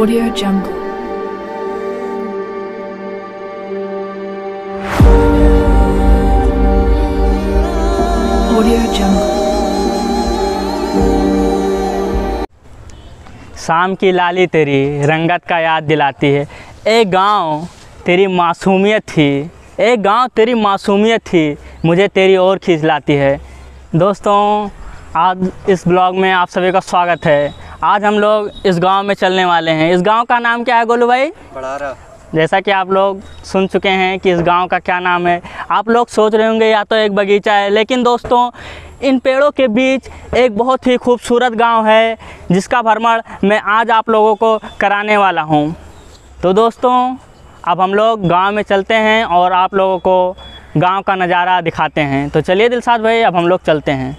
Audio Jungle. Audio Jungle. शाम की लाली तेरी रंगत का याद दिलाती है। एक गांव तेरी मासूमियत थी, एक गांव तेरी मासूमियत थी, मुझे तेरी ओर खींच लाती है। दोस्तों, आज इस ब्लॉग में आप सभी का स्वागत है। आज हम लोग इस गांव में चलने वाले हैं। इस गांव का नाम क्या है गोलू भाई? बड़ारा। जैसा कि आप लोग सुन चुके हैं कि इस गांव का क्या नाम है। आप लोग सोच रहे होंगे या तो एक बगीचा है, लेकिन दोस्तों इन पेड़ों के बीच एक बहुत ही खूबसूरत गांव है जिसका भ्रमण मैं आज आप लोगों को कराने वाला हूं। तो दोस्तों अब हम लोग गांव में चलते हैं और आप लोगों को गांव का नज़ारा दिखाते हैं। तो चलिए दिलशाद भाई, अब हम लोग चलते हैं।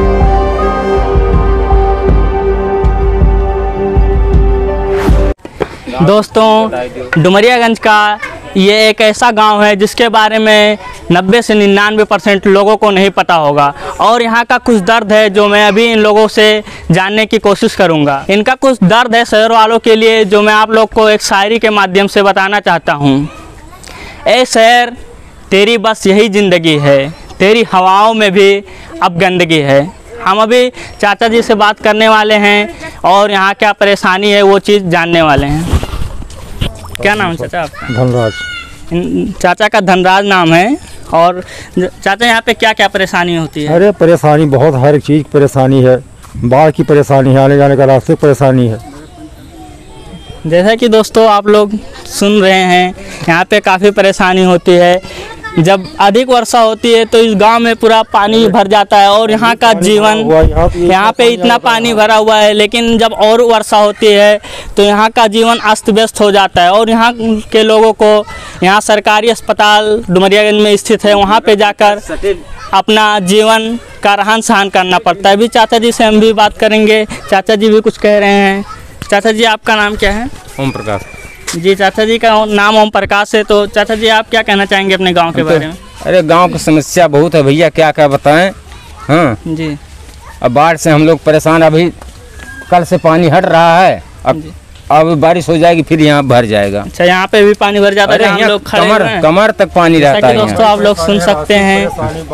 दोस्तों डुमरियागंज का ये एक ऐसा गांव है जिसके बारे में 90 से 99% लोगों को नहीं पता होगा, और यहाँ का कुछ दर्द है जो मैं अभी इन लोगों से जानने की कोशिश करूँगा। इनका कुछ दर्द है शहर वालों के लिए जो मैं आप लोग को एक शायरी के माध्यम से बताना चाहता हूँ। ए शहर तेरी बस यही ज़िंदगी है, तेरी हवाओं में भी अब गंदगी है। हम अभी चाचा जी से बात करने वाले हैं और यहाँ क्या परेशानी है वो चीज़ जानने वाले हैं। क्या नाम है चाचा आपका? धनराज। चाचा का धनराज नाम है। और चाचा यहाँ पे क्या क्या परेशानी होती है? अरे परेशानी बहुत, हर एक चीज़ परेशानी है। बाढ़ की परेशानी है, आने जाने का रास्ते परेशानी है। जैसा कि दोस्तों आप लोग सुन रहे हैं, यहाँ पे काफ़ी परेशानी होती है। जब अधिक वर्षा होती है तो इस गांव में पूरा पानी भर जाता है और यहाँ का जीवन, यहाँ पे इतना पानी भरा हुआ है, लेकिन जब और वर्षा होती है तो यहाँ का जीवन अस्त व्यस्त हो जाता है। और यहाँ के लोगों को यहाँ सरकारी अस्पताल डुमरियागंज में स्थित है, वहाँ पे जाकर अपना जीवन का रहन सहन करना पड़ता है। अभी चाचा जी से हम भी बात करेंगे। चाचा जी भी कुछ कह रहे हैं। चाचा जी आपका नाम क्या है? ओम प्रकाश जी, चाचा जी का नाम ओम प्रकाश है। तो चाचा जी आप क्या कहना चाहेंगे अपने गांव के बारे में? अरे गांव की समस्या बहुत है भैया, क्या क्या बताएं। हाँ जी, अब बाढ़ से हम लोग परेशान। अभी कल से पानी हट रहा है, अब बारिश हो जाएगी फिर यहाँ भर जाएगा। अच्छा, यहाँ पे भी पानी भर जाता है। हम लोग कमर तक पानी रहता है। दोस्तों आप लोग सुन सकते हैं।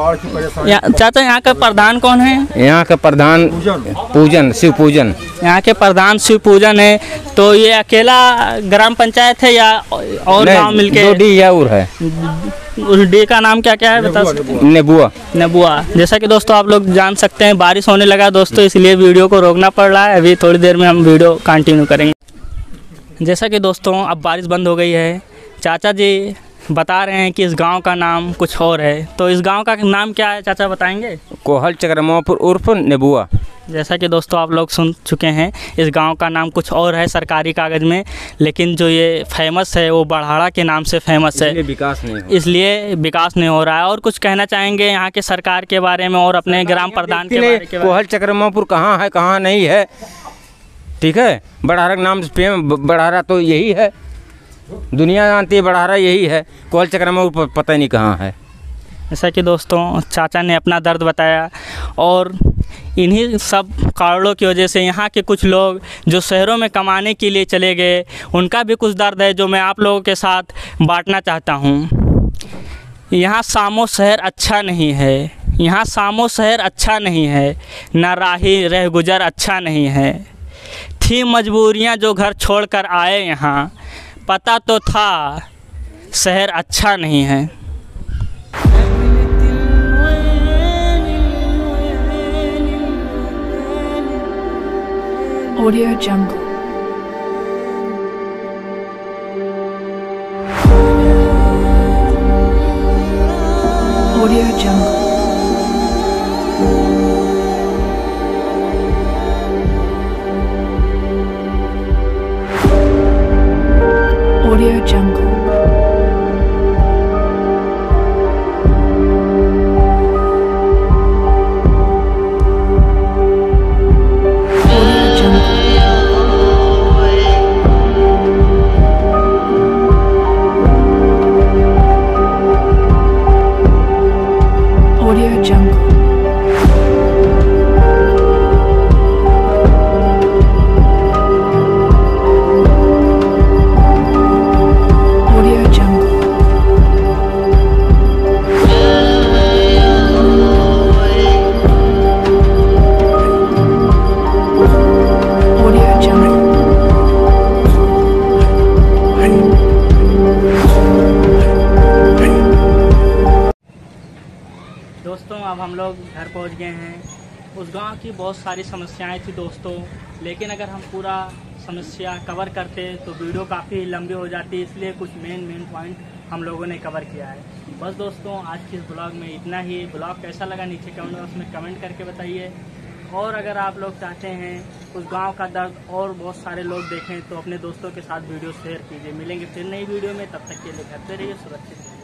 चाचा यहाँ का प्रधान कौन है? यहाँ का प्रधान पूजन, शिव पूजन। यहाँ के प्रधान शिव पूजन है। तो ये अकेला ग्राम पंचायत है या और गांव मिलके? 2 डी और है। उस डी का नाम क्या क्या है बता सकते? नेबुआ। नेबुआ। जैसा कि दोस्तों आप लोग जान सकते हैं, बारिश होने लगा दोस्तों, इसलिए वीडियो को रोकना पड़ रहा है। अभी थोड़ी देर में हम वीडियो कंटिन्यू करेंगे। जैसा कि दोस्तों अब बारिश बंद हो गई है। चाचा जी बता रहे हैं कि इस गांव का नाम कुछ और है। तो इस गांव का नाम क्या है चाचा, बताएंगे? कोहल चक्रमापुर उर्फ नेबुआ। जैसा कि दोस्तों आप लोग सुन चुके हैं, इस गांव का नाम कुछ और है सरकारी कागज़ में, लेकिन जो ये फेमस है वो बड़हाड़ा के नाम से फेमस है। इसलिए विकास नहीं हो रहा है। और कुछ कहना चाहेंगे यहाँ के सरकार के बारे में और अपने ग्राम प्रधान के बारे में? कोहल चक्रमापुर कहाँ है कहाँ नहीं है, ठीक है। बड़हारा के नाम से बड़हारा तो यही है, दुनिया जानती है बड़हारा यही है। कोहल चक्रमापुर पता ही नहीं कहाँ है। जैसा कि दोस्तों चाचा ने अपना दर्द बताया, और इन्हीं सब कारणों की वजह से यहाँ के कुछ लोग जो शहरों में कमाने के लिए चले गए, उनका भी कुछ दर्द है जो मैं आप लोगों के साथ बांटना चाहता हूँ। यहाँ सामो शहर अच्छा नहीं है, यहाँ सामो शहर अच्छा नहीं है, ना राही रह गुजर अच्छा नहीं है। थी मजबूरियाँ जो घर छोड़कर आए यहाँ, पता तो था शहर अच्छा नहीं है। Audio Jungle. Audio Jungle. Audio Jungle. लोग घर पहुंच गए हैं। उस गांव की बहुत सारी समस्याएं थी दोस्तों, लेकिन अगर हम पूरा समस्या कवर करते तो वीडियो काफ़ी लंबी हो जाती, इसलिए कुछ मेन पॉइंट हम लोगों ने कवर किया है। बस दोस्तों, आज के इस ब्लॉग में इतना ही। ब्लॉग कैसा लगा नीचे कमेंट बॉक्स में कमेंट करके बताइए। और अगर आप लोग चाहते हैं उस गांव का दर्द और बहुत सारे लोग देखें तो अपने दोस्तों के साथ वीडियो शेयर कीजिए। मिलेंगे फिर नई वीडियो में, तब तक के लिए घर पे रहिए, सुरक्षित रहिए।